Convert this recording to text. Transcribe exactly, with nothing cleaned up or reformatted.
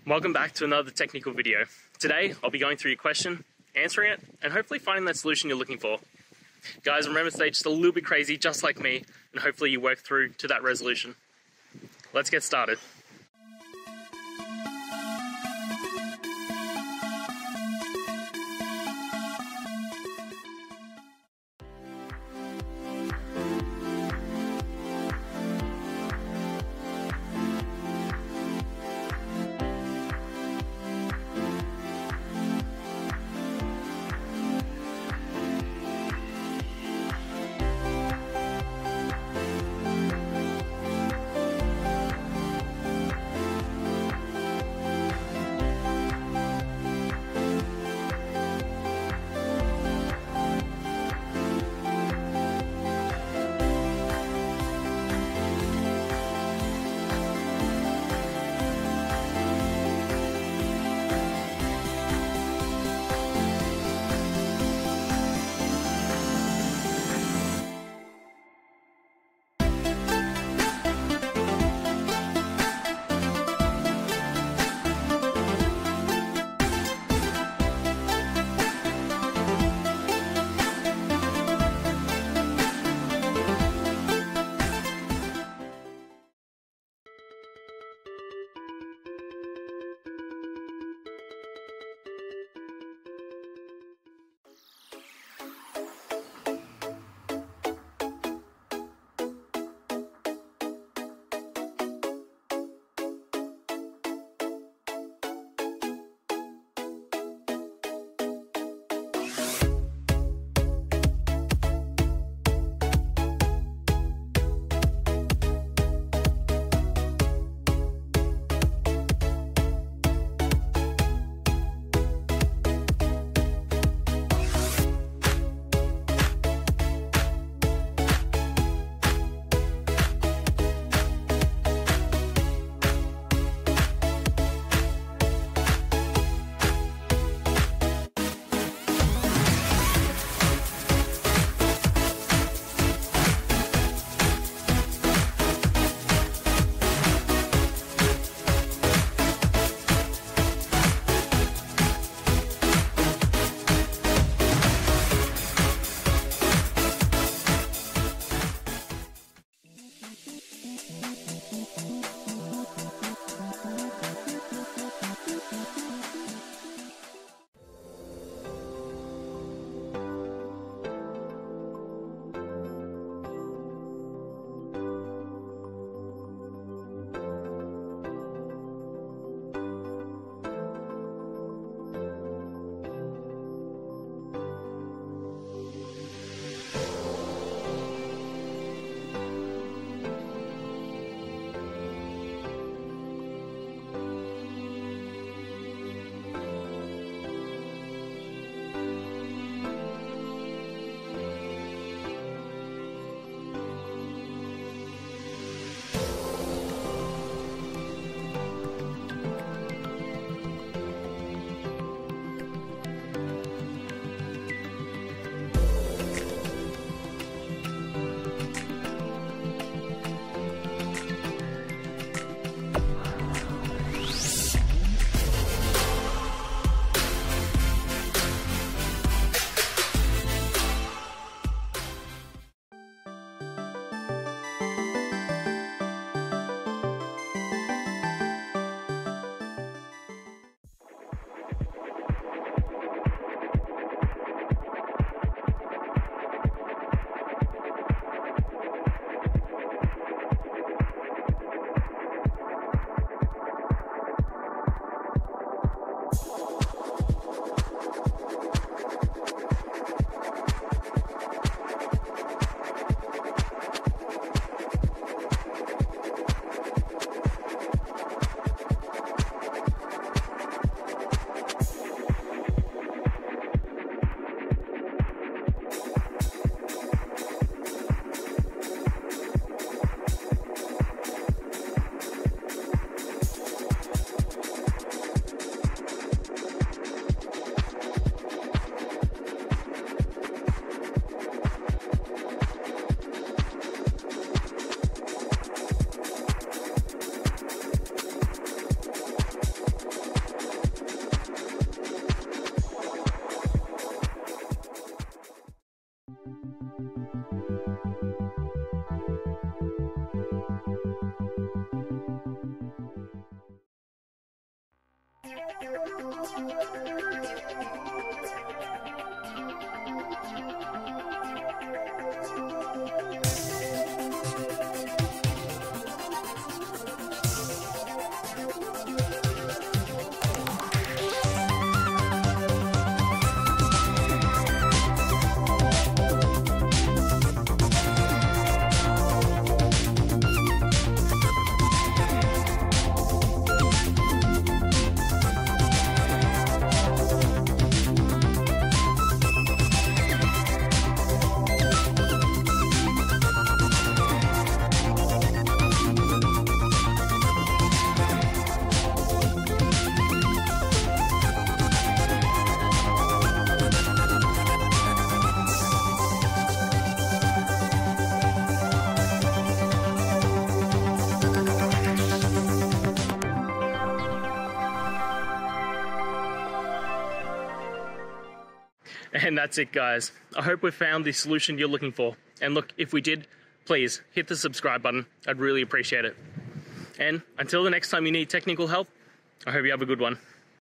Welcome back to another technical video. Today, I'll be going through your question, answering it, and hopefully finding that solution you're looking for. Guys, remember to stay just a little bit crazy, just like me, and hopefully you work through to that resolution. Let's get started. And that's it, guys. I hope we've found the solution you're looking for. And look, if we did, please hit the subscribe button. I'd really appreciate it. And until the next time you need technical help, I hope you have a good one.